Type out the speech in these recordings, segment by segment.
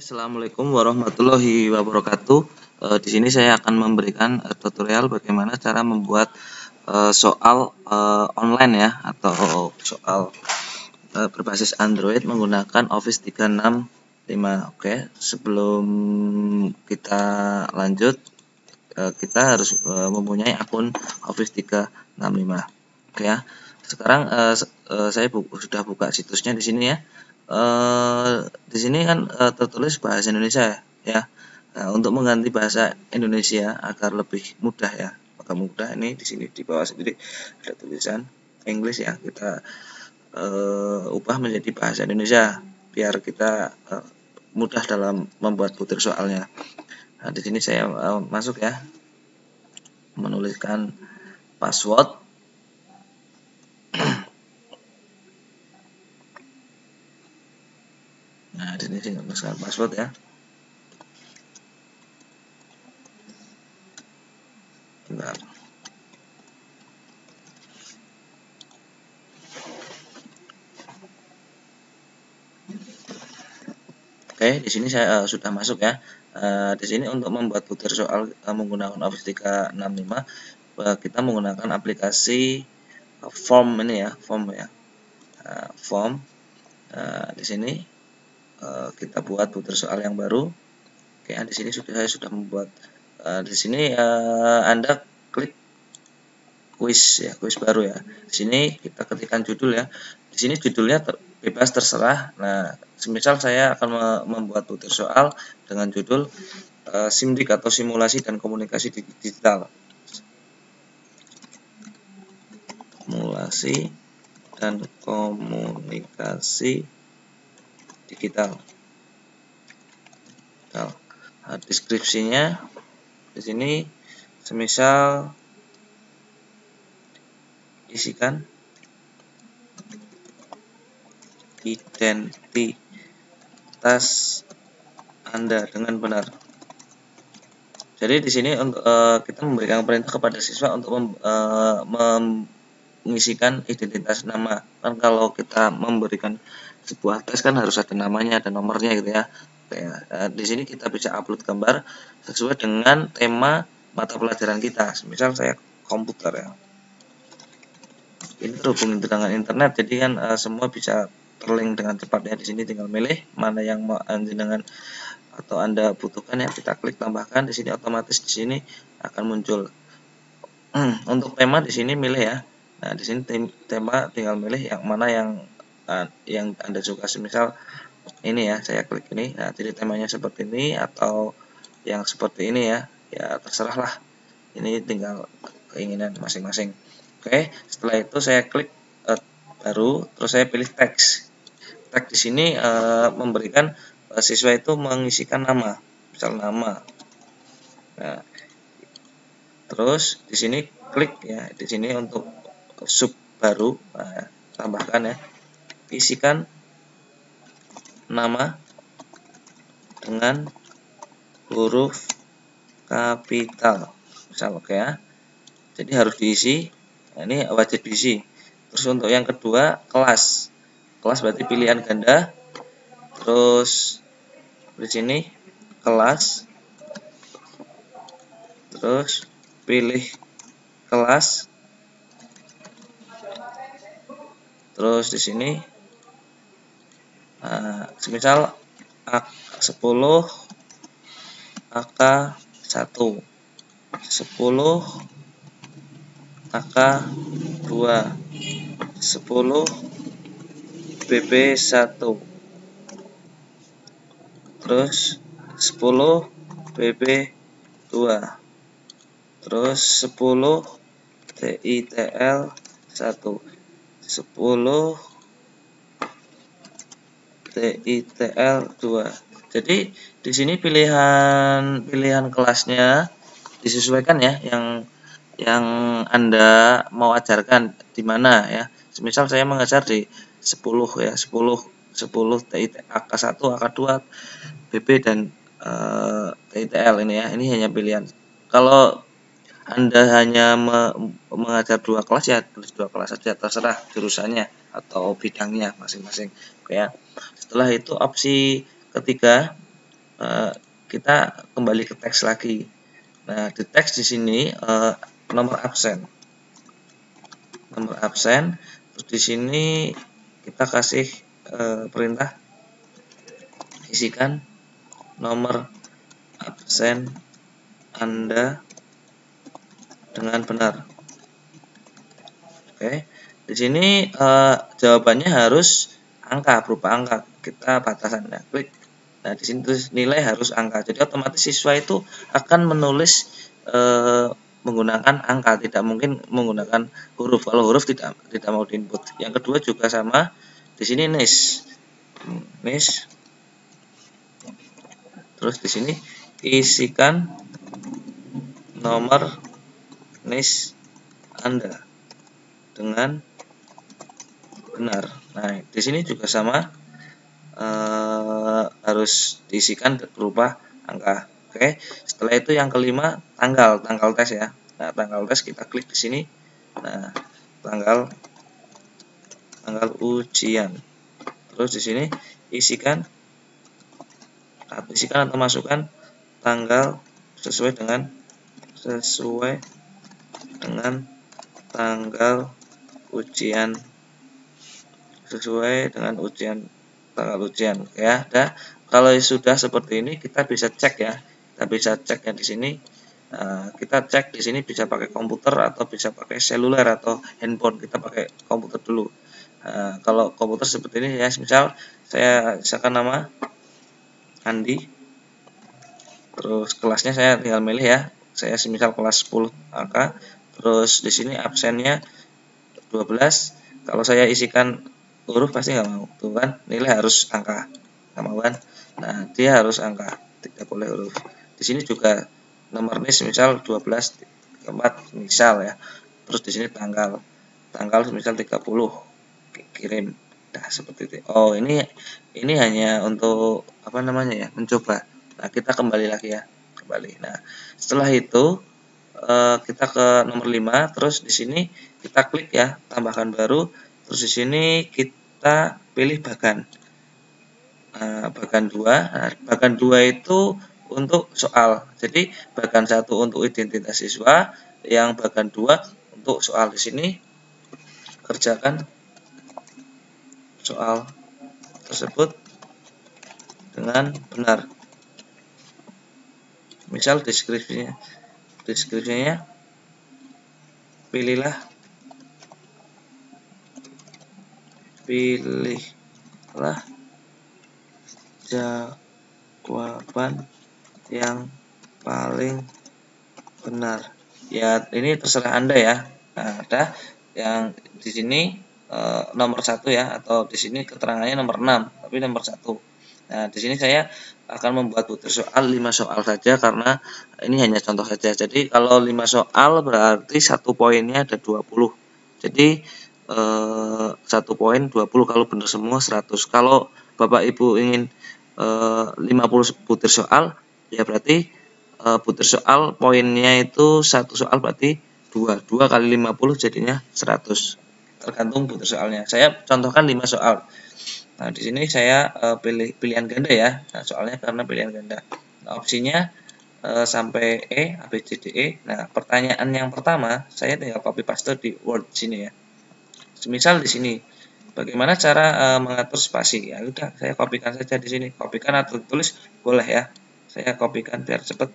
Assalamualaikum warahmatullahi wabarakatuh. Di sini saya akan memberikan tutorial bagaimana cara membuat soal online ya, atau soal berbasis Android menggunakan Office 365. Oke, sebelum kita lanjut, kita harus mempunyai akun Office 365. Oke ya. Sekarang saya sudah buka situsnya di sini ya. Di sini kan tertulis bahasa Indonesia ya. Nah, untuk mengganti bahasa Indonesia agar lebih mudah ya, maka mudah ini di sini di bawah sendiri ada tulisan English ya. Kita ubah menjadi bahasa Indonesia biar kita mudah dalam membuat butir soalnya. Nah, di sini saya masuk ya, menuliskan password. Nah, di sini saya menuliskan password ya. Bentar. Oke, di sini saya sudah masuk ya. Di sini untuk membuat butir soal menggunakan Office 365, kita menggunakan aplikasi form ini ya, form ya. Form. Di sini kita buat butir soal yang baru. Oke, di sini saya sudah membuat. Di sini Anda klik quiz ya, quiz baru ya. Di sini kita ketikkan judul ya. Di sini judulnya bebas terserah. Nah, semisal saya akan membuat butir soal dengan judul SIMDIK atau simulasi dan komunikasi digital. Simulasi dan komunikasi digital. Nah, deskripsinya di sini semisal isikan identitas Anda dengan benar. Jadi di sini untuk kita memberikan perintah kepada siswa untuk mengisikan identitas nama. Kan kalau kita memberikan sebuah tes kan harus ada namanya, ada nomornya gitu ya. Di sini kita bisa upload gambar sesuai dengan tema mata pelajaran kita. Misal saya komputer ya. Ini terhubung dengan internet, jadi kan semua bisa terlink dengan cepat ya. Di sini tinggal milih mana yang mau dengan atau Anda butuhkan ya, kita klik tambahkan. Di sini otomatis di sini akan muncul. Untuk tema di sini milih ya. Nah, di sini tema tinggal milih yang mana yang Anda suka. Misal ini ya, saya klik ini. Nah, jadi temanya seperti ini atau yang seperti ini ya. Ya terserah lah. Ini tinggal keinginan masing-masing. Oke, setelah itu saya klik baru, terus saya pilih teks. Teks di sini memberikan siswa itu mengisikan nama, misal nama. Nah, terus di sini klik ya, di sini untuk sub baru, tambahkan ya, isikan nama dengan huruf kapital, misal oke ya. Jadi harus diisi. Nah, ini wajib diisi. Terus untuk yang kedua kelas. Kelas berarti pilihan ganda. Terus di sini kelas. Terus pilih kelas. Terus di sini semisal 10 AK1, 10 AK2, 10 BB1, terus 10 BB2, terus 10 TITL1, 10 TITL2. Jadi di sini pilihan kelasnya disesuaikan ya, yang Anda mau ajarkan di mana ya. Semisal saya mengajar di 10 ya, 10 AK1, AK2, BB dan TITL ini ya. Ini hanya pilihan. Kalau Anda hanya mengajar dua kelas ya, tulis dua kelas saja, terserah jurusannya atau bidangnya masing-masing. Oke ya. Setelah itu opsi ketiga kita kembali ke teks lagi. Nah, di teks di sini nomor absen. Terus di sini kita kasih perintah isikan nomor absen Anda dengan benar. Oke. Di sini jawabannya harus angka, berupa angka. Kita batasannya klik. Nah, di sini tulis nilai harus angka. Jadi otomatis siswa itu akan menulis menggunakan angka, tidak mungkin menggunakan huruf. Kalau huruf tidak mau diinput. Yang kedua juga sama. Di sini nis. Terus di sini isikan nomor nis Anda dengan benar. Nah, di sini juga sama, harus diisikan berupa angka. Oke, setelah itu yang kelima tanggal tes ya. Nah, tanggal tes kita klik di sini. Nah, tanggal ujian. Terus di sini isikan atau masukkan tanggal sesuai dengan tanggal ujian, tanggal ujian ya. Nah, kalau sudah seperti ini kita bisa cek ya. Di sini. Kita cek di sini bisa pakai komputer atau bisa pakai seluler atau handphone. Kita pakai komputer dulu. Kalau komputer seperti ini ya, misal saya misalkan nama Andi. Terus kelasnya saya tinggal milih ya. Saya semisal kelas 10 angka. Terus di sini absennya 12. Kalau saya isikan huruf pasti nggak mau, tuh kan, nilai harus angka, nggak mau kan. Nah, dia harus angka, tidak boleh huruf. Di sini juga nomor nis misal 12 keempat misal ya. Terus di sini tanggal misal 30 kirim. Nah, seperti itu. Oh, ini hanya untuk apa namanya ya, mencoba. Nah, kita kembali lagi ya, Nah, setelah itu kita ke nomor 5, terus di sini kita klik ya, tambahkan baru. Terus di sini kita pilih bagan. Bagan 2. Nah, bagan 2 itu untuk soal. Jadi bagan 1 untuk identitas siswa, yang bagan 2 untuk soal. Di sini kerjakan soal tersebut dengan benar. Misal deskripsinya pilihlah jawaban yang paling benar. Ya, ini terserah Anda ya. Nah, ada yang di sini nomor 1 ya, atau di sini keterangannya nomor 6, tapi nomor 1. Nah, di sini saya akan membuat butir soal 5 soal saja karena ini hanya contoh saja. Jadi kalau 5 soal berarti 1 poinnya ada 20. Jadi 1 poin 20, kalau benar semua 100. Kalau Bapak Ibu ingin 50 butir soal, ya berarti butir soal poinnya itu 1 soal berarti 2 kali 50 jadinya 100. Tergantung butir soalnya. Saya contohkan 5 soal. Nah, di sini saya pilih pilihan ganda ya. Nah, soalnya karena pilihan ganda. Nah, opsinya sampai E, A, B, C, D, E. Nah, pertanyaan yang pertama saya tinggal copy paste di Word sini ya. Semisal di sini, bagaimana cara mengatur spasi? Ya udah, saya kopikan saja di sini. Kopikan atau tulis boleh ya. Saya kopikan biar cepat.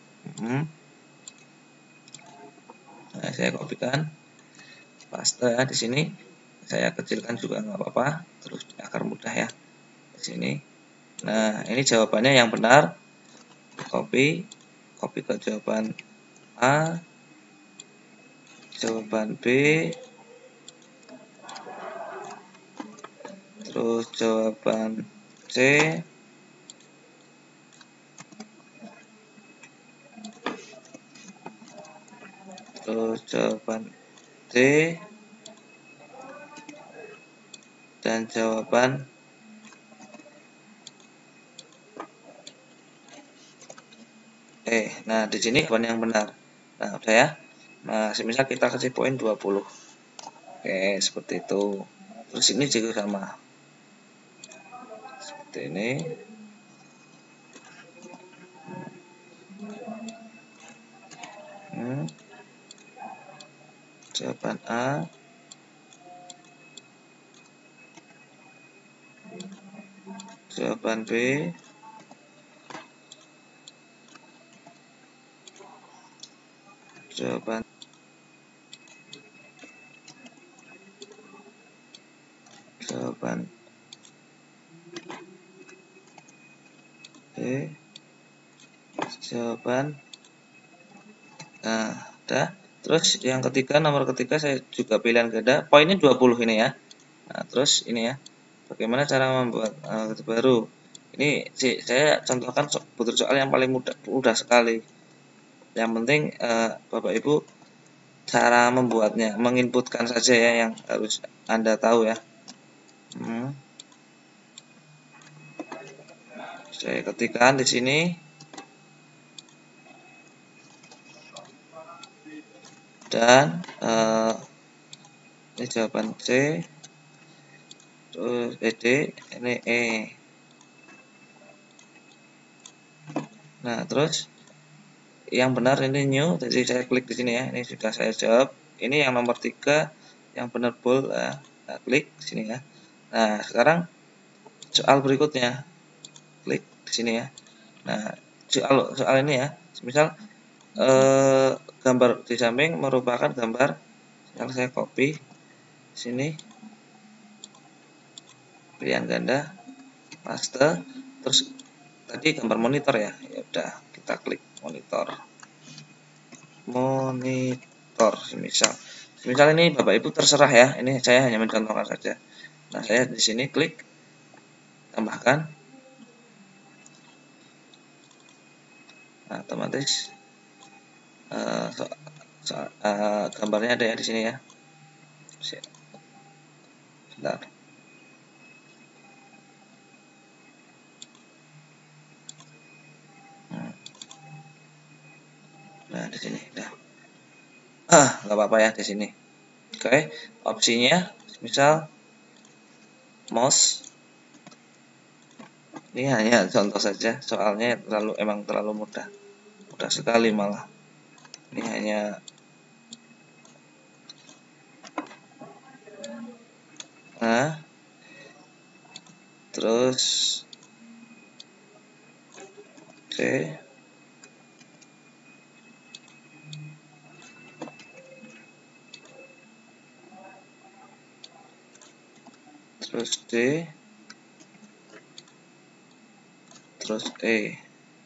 Nah, saya kopikan, paste ya di sini. Saya kecilkan juga nggak apa-apa, terus agar mudah ya di sini. Nah, ini jawabannya yang benar. Copy ke jawaban A, jawaban B, terus jawaban C, terus jawaban D, dan jawaban E. Nah, di sini jawaban yang benar. Nah, udah ya. Nah, semisal kita kasih poin 20. Oke, seperti itu. Terus ini juga sama. Seperti ini. jawaban A, jawaban B, jawaban B, jawaban. Nah, udah. Terus yang ketiga, nomor ketiga saya juga pilihan ganda. Poinnya 20 ini ya. Nah, terus ini ya. Bagaimana cara membuat baru? Ini sih saya contohkan butir soal yang paling mudah sekali. Yang penting Bapak Ibu cara membuatnya, menginputkan saja ya yang harus Anda tahu ya. Saya ketikkan di sini. Dan ini jawaban C, terus D, ini E. Nah, terus yang benar ini new, jadi saya klik di sini ya. Ini sudah saya jawab. Ini yang nomor 3, yang benar bold. Nah, klik di sini ya. Nah, sekarang soal berikutnya, klik di sini ya. Nah, soal ini ya, misal gambar di samping merupakan gambar yang saya copy sini, pilihan ganda, paste, terus tadi gambar monitor ya. Ya udah, kita klik monitor, misal ini Bapak Ibu terserah ya, ini saya hanya mencontohkan saja. Nah, saya di sini klik tambahkan. Nah, otomatis gambarnya ada ya di sini ya. Sebentar. Nah, di sini dah. Nggak apa-apa ya di sini. Oke, opsinya misal mouse. Ini hanya contoh saja, soalnya emang terlalu mudah sekali malah. Ini hanya terus C, terus D, terus E.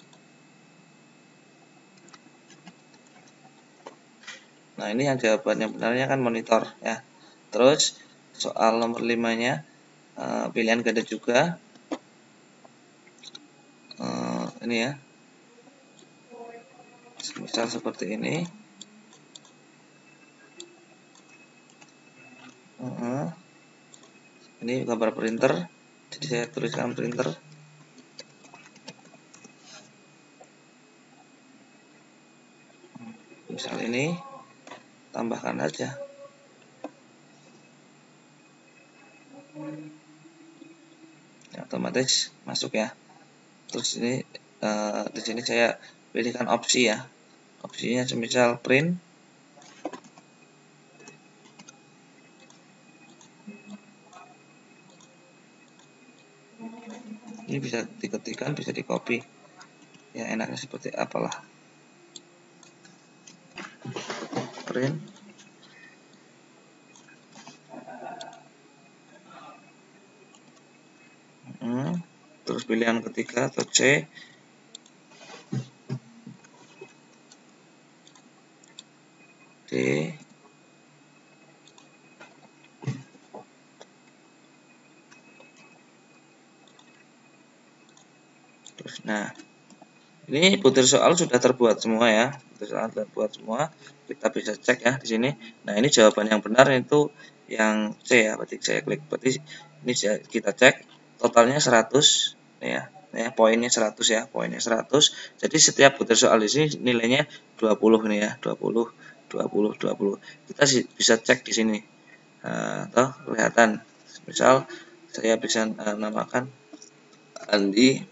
Nah, ini yang jawabannya benarnya kan monitor ya. Terus soal nomor 5-nya pilihan ganda juga. Ini ya. Misal seperti ini. Ini gambar printer. Jadi saya tuliskan printer. Misal ini, tambahkan aja. Ya, otomatis masuk ya. Terus ini di sini saya pilihkan opsi ya. Opsinya semisal print. Ini bisa diketikkan, bisa di copy. Ya, enaknya seperti apalah. Print. Terus pilihan ketiga atau C. D. Terus, nah, ini butir soal sudah terbuat semua ya. Butir soal terbuat semua. Kita bisa cek ya di sini. Nah, ini jawaban yang benar itu yang C ya. Berarti saya klik. Berarti ini kita cek totalnya 100 ya. Ya, poinnya 100 ya, poinnya 100. Jadi setiap butir soal di sini nilainya 20 nih ya, 20, 20, 20. Kita bisa cek di sini. Atau kelihatan. Misal saya bisa namakan Andi.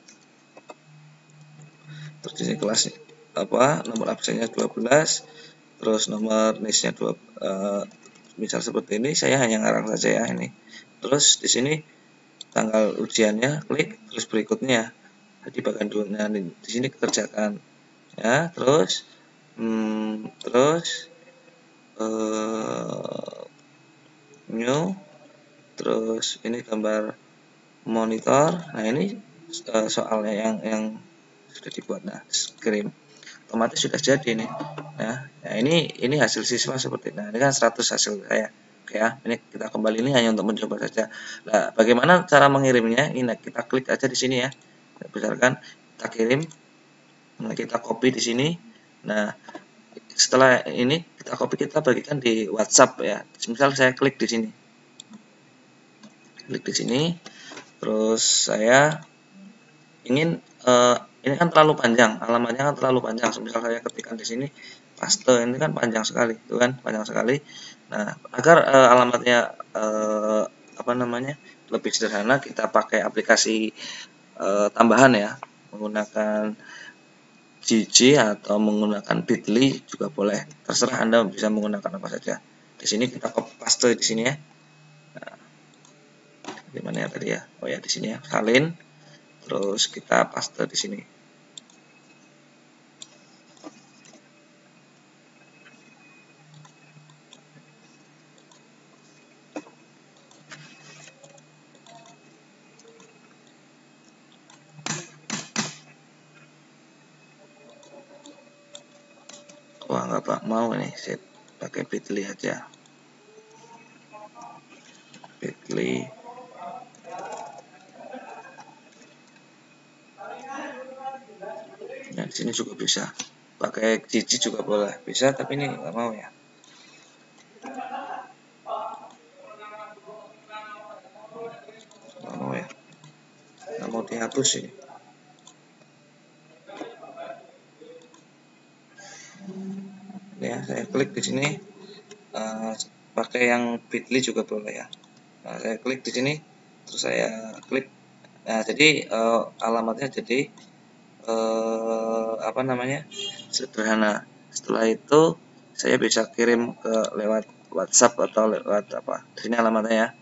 Terus ini kelas nomor absennya 12, terus nomor NIS-nya misal seperti ini, saya hanya ngarang saja ya ini. Terus di sini tanggal ujiannya, klik, terus berikutnya di bagian dua. Nah, di sini kerjakan ya, terus new, terus ini gambar monitor. Nah, ini soalnya yang sudah dibuat. Nah, kirim, otomatis sudah jadi nih. Nah, ini hasil siswa seperti ini. Nah, ini kan 100 hasil saya. Oke ya, ini kita kembali, ini hanya untuk mencoba saja. Nah, bagaimana cara mengirimnya? Ini kita klik aja di sini ya. Misalkan kita kirim, nah kita copy di sini. Nah, setelah ini kita copy, kita bagikan di WhatsApp ya. Misal saya klik di sini. Klik di sini. Terus saya ingin ini kan terlalu panjang, alamatnya kan terlalu panjang. Misal saya ketikkan di sini paste, ini kan panjang sekali, itu kan panjang sekali. Nah, agar alamatnya apa namanya lebih sederhana, kita pakai aplikasi tambahan ya, menggunakan Gigi atau menggunakan Bitly juga boleh. Terserah Anda bisa menggunakan apa saja. Di sini kita paste di sini ya. Nah, di mana ya tadi ya? Oh ya, di sini ya, salin. Terus kita paste di sini. Wah, nggak Pak, mau nih saya pakai Bitly aja. Bitly. Nah, di sini juga bisa. Pakai Gigi juga boleh. Bisa, tapi ini nggak mau ya. Nggak mau ya. Nggak mau dihapus ini. Ya, saya klik di sini. Pakai yang Bitly juga boleh ya. Nah, saya klik di sini, terus saya klik. Nah, jadi alamatnya jadi apa namanya, sederhana. Setelah itu saya bisa kirim ke lewat WhatsApp atau lewat apa. Di sini alamatnya ya.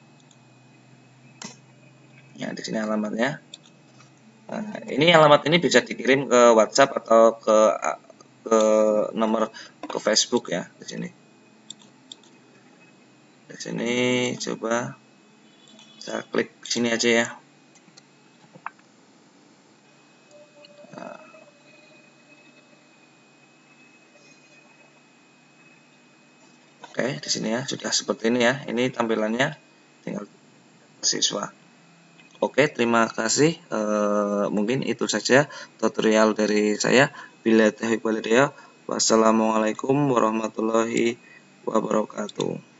Ya, di sini alamatnya. Nah, ini alamat ini bisa dikirim ke WhatsApp atau ke nomor ke Facebook ya di sini. Di sini coba saya klik sini aja ya. Nah, oke, di sini ya sudah seperti ini ya. Ini tampilannya, tinggal siswa. Oke, terima kasih. Mungkin itu saja tutorial dari saya. Bila taufiq wal hidayah. Wassalamualaikum warahmatullahi wabarakatuh.